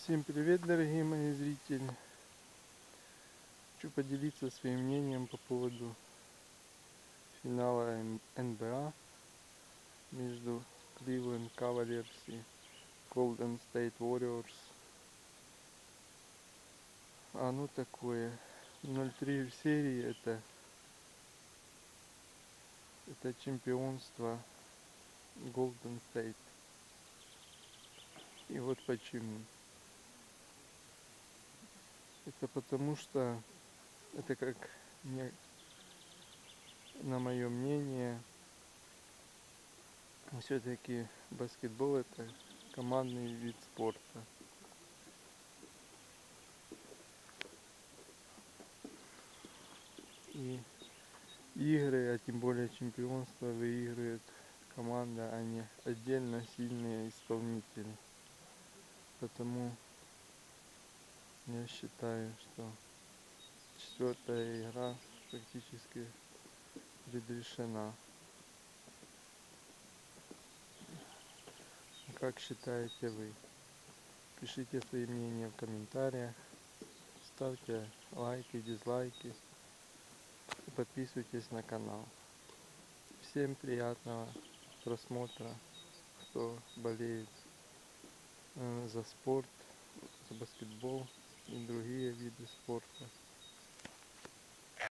Всем привет, дорогие мои зрители! Хочу поделиться своим мнением по поводу финала НБА между Cleveland Cavaliers и Golden State Warriors. Оно такое. 0-3 в серии это чемпионство Golden State. И вот почему. Это потому что это, как на мое мнение, все-таки баскетбол это командный вид спорта. И игры, а тем более чемпионство, выигрывает команда, а не отдельно сильные исполнители. Потому я считаю, что четвертая игра практически предрешена. Как считаете вы? Пишите свои мнения в комментариях, ставьте лайки, дизлайки и подписывайтесь на канал. Всем приятного просмотра, кто болеет за спорт, за баскетбол и другие виды спорта.